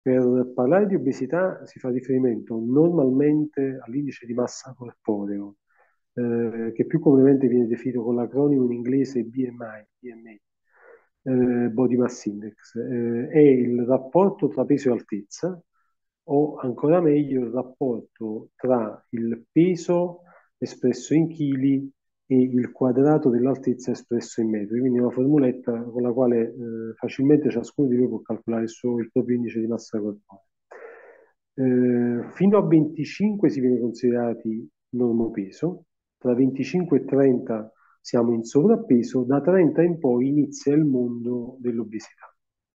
Per parlare di obesità si fa riferimento normalmente all'indice di massa corporeo, che più comunemente viene definito con l'acronimo in inglese BMI, Body Mass Index. È il rapporto tra peso e altezza, o ancora meglio il rapporto tra il peso espresso in chili e il quadrato dell'altezza espresso in metri, quindi una formuletta con la quale facilmente ciascuno di noi può calcolare il proprio indice di massa corporea. Fino a 25 si viene considerati normopeso, tra 25 e 30 siamo in sovrappeso, da 30 in poi inizia il mondo dell'obesità.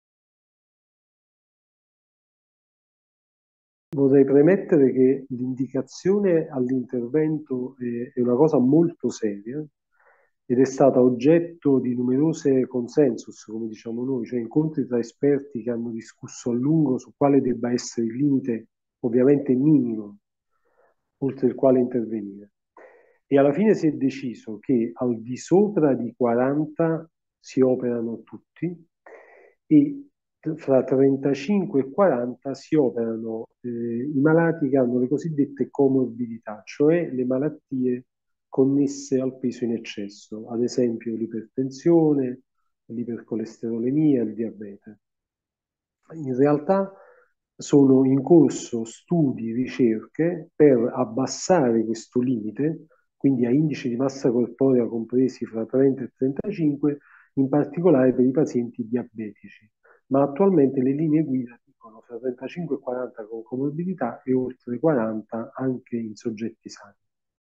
Vorrei premettere che l'indicazione all'intervento è una cosa molto seria ed è stata oggetto di numerose consensus, come diciamo noi, cioè incontri tra esperti che hanno discusso a lungo su quale debba essere il limite, ovviamente minimo, oltre il quale intervenire. E alla fine si è deciso che al di sopra di 40 si operano tutti e fra 35 e 40 si operano i malati che hanno le cosiddette comorbidità, cioè le malattie connesse al peso in eccesso, ad esempio l'ipertensione, l'ipercolesterolemia, il diabete. In realtà sono in corso studi, ricerche per abbassare questo limite, quindi a indici di massa corporea compresi fra 30 e 35, in particolare per i pazienti diabetici. Ma attualmente le linee guida dicono fra 35 e 40 con comorbidità e oltre 40 anche in soggetti sani.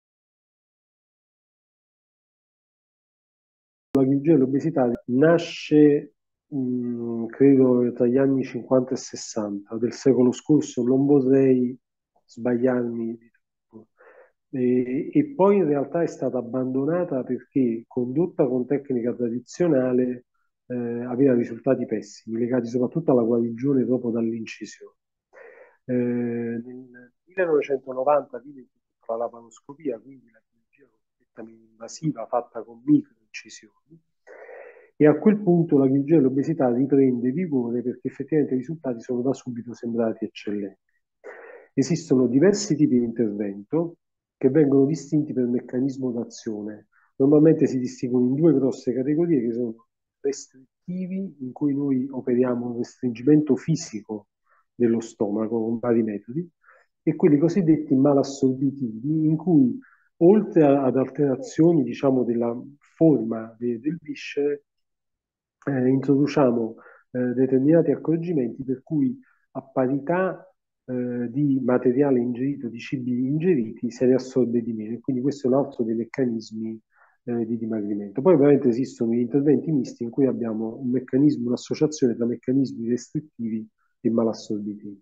La chirurgia dell'obesità nasce, credo, tra gli anni 50 e 60 del secolo scorso, non vorrei sbagliarmi di troppo. E poi in realtà è stata abbandonata perché condotta con tecnica tradizionale aveva risultati pessimi, legati soprattutto alla guarigione proprio dall'incisione. Nel 1990 viene la laparoscopia, quindi la chirurgia cosiddetta invasiva fatta con microincisioni, e a quel punto la chirurgia dell'obesità riprende vigore perché effettivamente i risultati sono da subito sembrati eccellenti. Esistono diversi tipi di intervento che vengono distinti per meccanismo d'azione. Normalmente si distinguono in due grosse categorie che sono restrittivi, in cui noi operiamo un restringimento fisico dello stomaco con vari metodi, e quelli cosiddetti malassorbitivi, in cui oltre ad alterazioni, diciamo, della forma del viscere, introduciamo determinati accorgimenti per cui a parità di materiale ingerito, di cibi ingeriti, se ne assorbe di meno. E quindi questo è un altro dei meccanismi di dimagrimento. Poi ovviamente esistono gli interventi misti in cui abbiamo un meccanismo, un'associazione tra meccanismi restrittivi e malassorbitivi.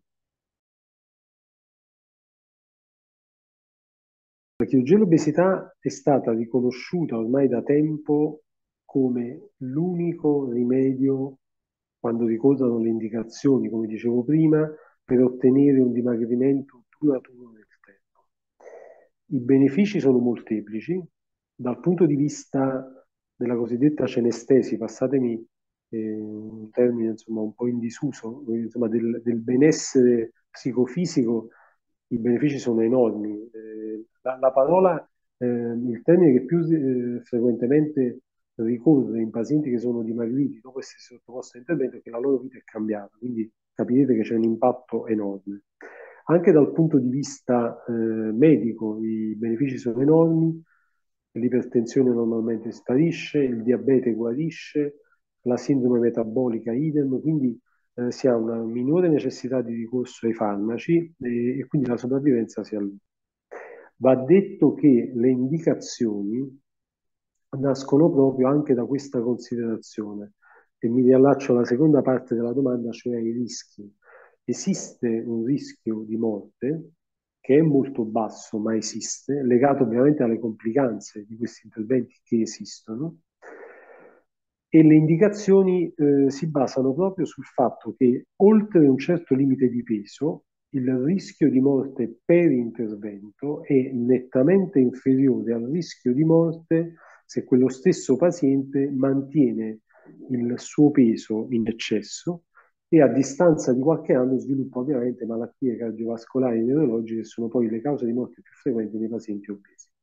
La chirurgia dell'obesità è stata riconosciuta ormai da tempo come l'unico rimedio, quando ricordano le indicazioni, come dicevo prima, per ottenere un dimagrimento duraturo nel tempo. I benefici sono molteplici. Dal punto di vista della cosiddetta cenestesi, passatemi un termine insomma un po' in disuso, insomma, del benessere psicofisico, i benefici sono enormi. La parola, il termine che più frequentemente ricorre in pazienti che sono dimagriti dopo essere sottoposti a intervento è che la loro vita è cambiata, quindi capirete che c'è un impatto enorme. Anche dal punto di vista medico i benefici sono enormi, l'ipertensione normalmente sparisce, il diabete guarisce, la sindrome metabolica idem, quindi si ha una minore necessità di ricorso ai farmaci e quindi la sopravvivenza si allunga. Va detto che le indicazioni nascono proprio anche da questa considerazione e mi riallaccio alla seconda parte della domanda, cioè ai rischi. Esiste un rischio di morte che è molto basso, ma esiste, legato ovviamente alle complicanze di questi interventi che esistono, e le indicazioni si basano proprio sul fatto che oltre un certo limite di peso il rischio di morte per intervento è nettamente inferiore al rischio di morte se quello stesso paziente mantiene il suo peso in eccesso e a distanza di qualche anno sviluppa ovviamente malattie cardiovascolari e neurologiche che sono poi le cause di morte più frequenti nei pazienti obesi.